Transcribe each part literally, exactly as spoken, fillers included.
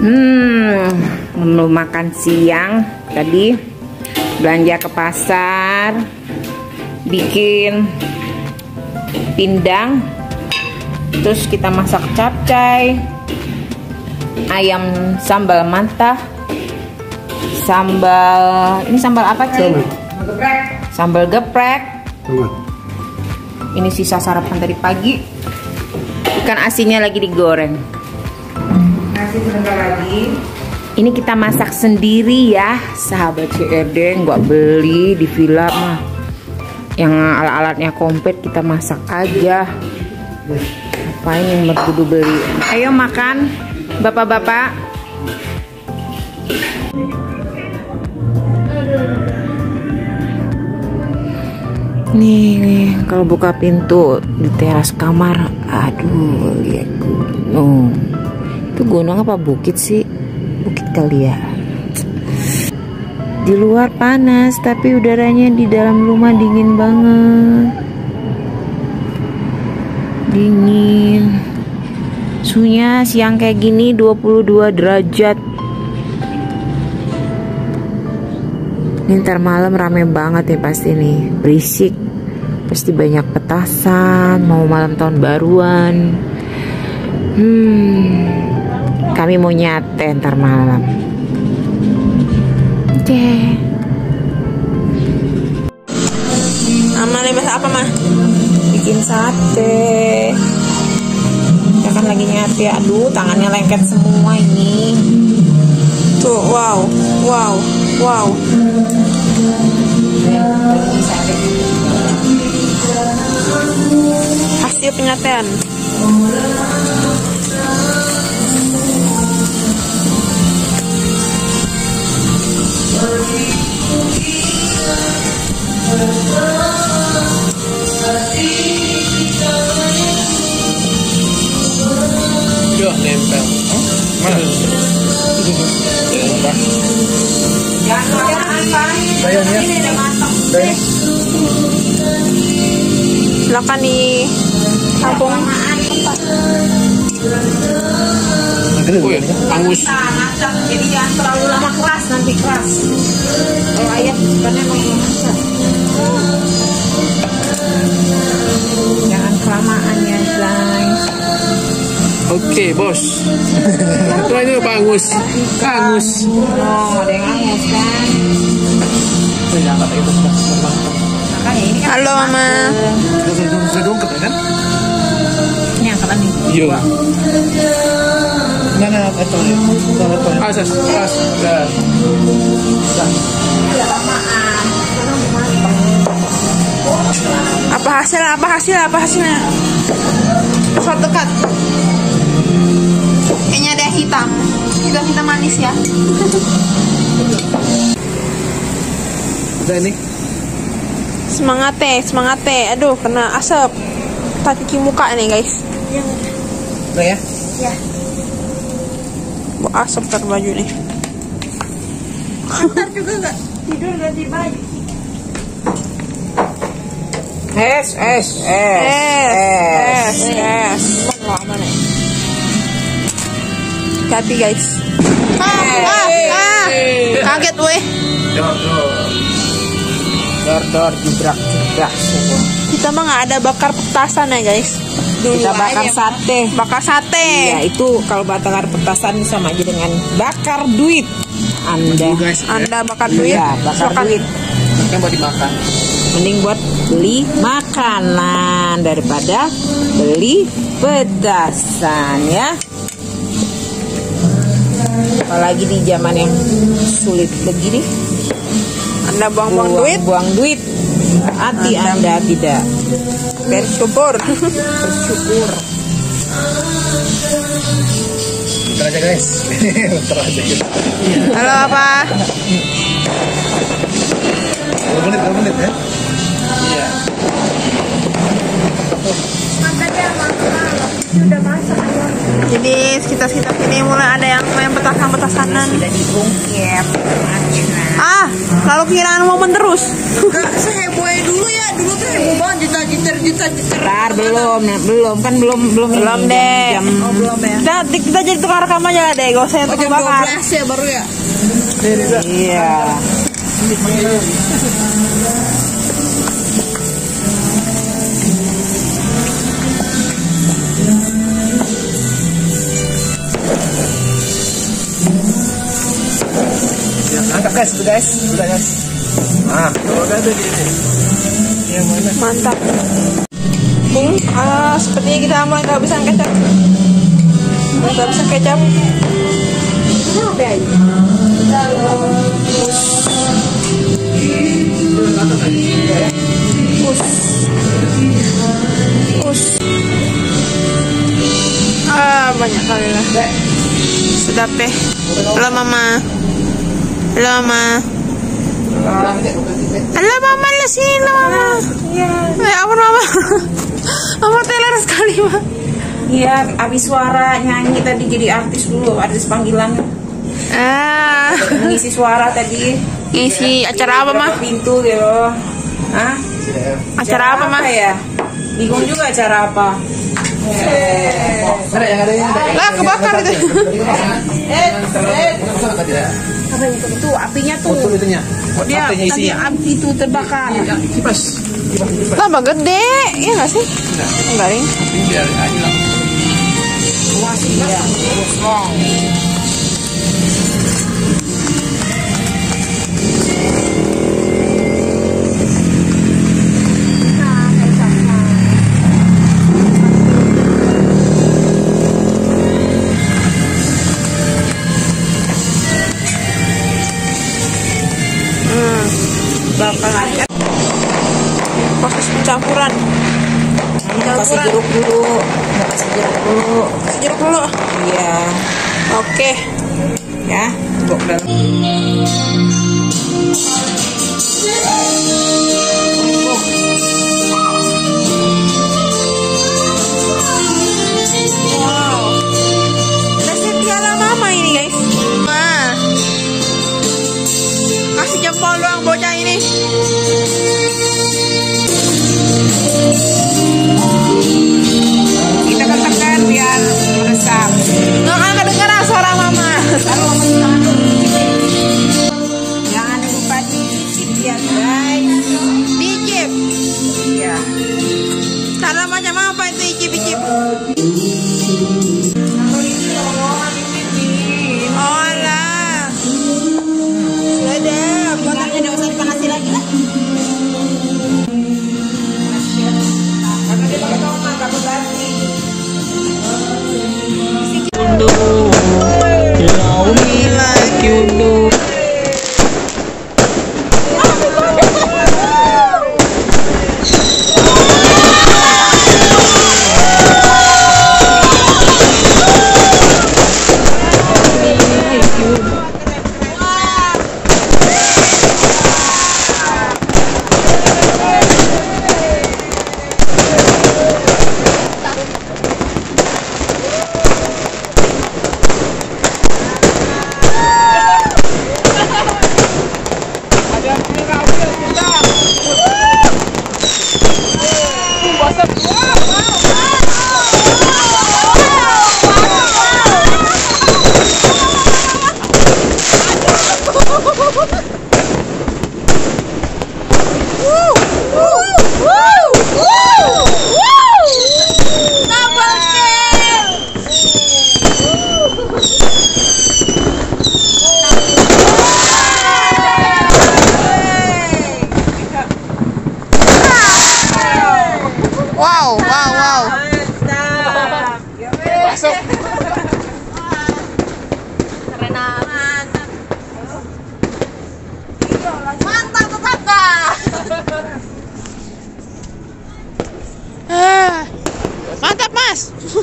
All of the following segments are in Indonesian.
Hmm, menu makan siang tadi belanja ke pasar, bikin pindang, terus kita masak capcay, ayam sambal mantah, sambal ini sambal apa sih? Sambal geprek. Ini sisa sarapan dari pagi. Ikan asinnya lagi digoreng. Nasi sebentar lagi. Ini kita masak sendiri ya, sahabat C R D, nggak beli di villa mah. Yang alat-alatnya komplit kita masak aja. Ngapain yang berkudu beli? Ayo makan, bapak-bapak. Nih, nih, kalau buka pintu di teras kamar, aduh, lihat gunung. Itu gunung apa bukit sih? Bukit kali ya. Di luar panas, tapi udaranya di dalam rumah dingin banget. Dingin. Suhunya siang kayak gini dua puluh dua derajat. Ini ntar malam rame banget ya pasti nih, berisik, pasti banyak petasan, mau malam tahun baruan. Hmm, kami mau nyate ntar malam. Oke. Okay. Mama lagi masak apa mah? Bikin sate. Ya kan lagi nyate, aduh tangannya lengket semua ini. Tuh, wow, wow, wow. Hasil penyatean. Yuk, nempel. Mana? Bayarnya? Bayarnya? Silakan di kampung. Oh ya, angus. Jadi jangan terlalu lama keras, nanti keras. Kalau ayam sebenarnya mau masak. Jangan kelamaan ya guys. Oke bos. Wah ini apa angus? Angus. Oh, ada yang angus kan? Makanya ini kan. Halo mama. Sudah dongket kan? Ini angkatan nih. Iya. Nah, nah, itu ya. Asas, as, dah. Apa hasil? Apa hasil? Apa hasilnya? Shot dekat. Kayaknya ada yang hitam. Hitam hitam manis ya. Udah ini. Semangat teh, semangat teh. Aduh, kena asap. Tak cuci muka nih guys. Udah ya? Ya. Bawa asap ter baju nih. Ntar juga nggak tidur ganti baju. Es, es, es, Es, es, es. Wah, mana? Hati guys. Ah, ah, ah. Kaget weh. Dor, dor. dor, dor, jubrak, jubrak semua. Kita mah nggak ada bakar petasan ya guys. Dulu Kita bakar aja, sate. Bakar sate. Ya itu kalau bakar petasan sama aja dengan bakar duit. Anda, Guys, Anda bakar duit. ya bakar Bakar- duit. yang buat dimakan. Mending buat beli makanan daripada beli petasan ya. Apalagi di zaman yang sulit begini. Anda buang-buang duit. Buang duit. Hati Anda tidak Bersyukur. bersyukur. Bentar aja guys. Bentar aja gitu. Halo apa? dua menit, dua menit ya. Iya. Jadi sekitar-sekitar sini mulai ada yang main petasan-petasanan. Sudah dibungkep. Ah, lalu kiraan momen terus. Gak sehebohnya dulu ya, dulu tuh heboh banget, juta juta juta juta. Bentar, belum, belum kan belum belum Belum ini, deh. jam, Oh belum ya. Kita kita jadi tukang rekam aja deh, gak usah yang tukang bakar. dua belas ya baru ya. Iya. Angkat guys, itu guys, udah guys. Ah, udah ada gini. Yang mana? Mantap. Bung, ah, sepertinya kita mulai kehabisan kecap. Mulai kehabisan kecap. Kenapa ya? Us. Us. Ah, banyak kali lah. Sedap deh. Halo mama. Halo mama. Halo mama, lu sini lo mama. Iya. Ya ampun mama. Mama teler sekali mah. Iya, abis suara nyanyi tadi jadi artis dulu, artis panggilan. Ah. Ngisi suara tadi. Ngisi acara apa mah? Pintu gitu. Hah? Acara apa mah? Ya? Bingung juga acara apa. Ada yang ada yang ada. Lah kebakar itu. Eh, eh. Apa itu? Itu apinya tuh. Betul itunya. Dia Satenya tadi isinya. api itu terbakar. Kipas. Kipas kipas. Tambah gede, ya nggak sih? Enggak ring. Ini biar aja lah. Iya. Kosong. Bakal aja. Proses pencampuran. Kasih jeruk dulu. Kasih jeruk dulu. Kasih jeruk dulu. Iya. Oke. Ya. Bok dalam. Wow. Resep piala mama ini guys. Wah. Kasih jempol doang bocah ini. Kita tekan biar meresap. Nggak akan kedengeran suara mama. Jangan lupa dicicip ya guys. Dicip. Iya. Cara macam apa itu icip-icip? Oh lah. Sudah, kotaknya udah usah dipanasin lagi lah. Karena dia pakai tomat, takut basi. Love me like you do. Wow, wow, wow. Masuk. Keren amat. Mantap tetangga. Mantap mas.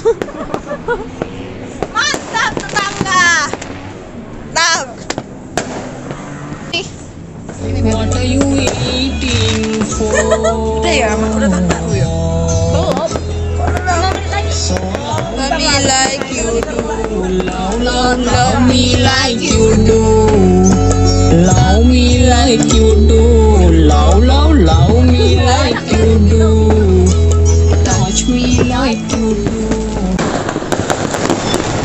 Mantap tetangga. Mantap. What are you eating for? Udah ya, mak udah tak tahu ya. Love me like you do. Love, love, love me like you do. Love me like you do. Love, love, love me like you do. Touch me like you do.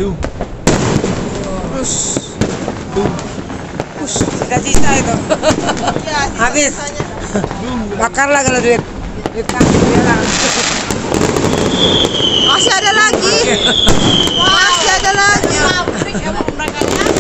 Tuh. Terus. Terus. Sisa-sisa itu. Habis. Bakarlah kalau duit. Duit kami bilang. Masih ada lagi. Masih ada lagi. Pabrik emang mereka.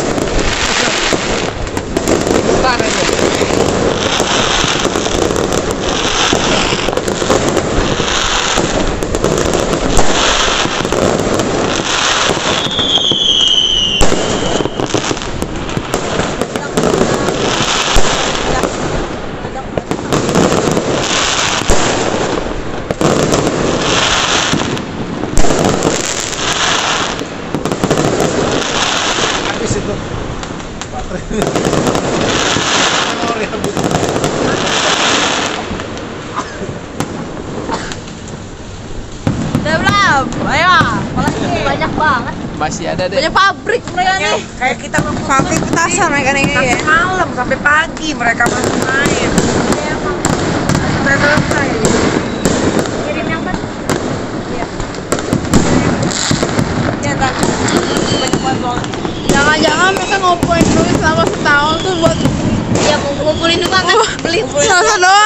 Habis itu. Baterai. Udah belum? Ayo, apalagi banyak banget. Masih ada deh. Banyak pabrik mereka nih. Kayak kita Pabrik petasan mereka nih ya. malam sampai pagi mereka masih main. Sampai selesai. Kirim yang kan? Iya. Ya kan. Banyak banget. Jangan-jangan mereka ngumpulin duit selama setahun tuh buat Ya mau ngumpulin juga kan beli selama doang.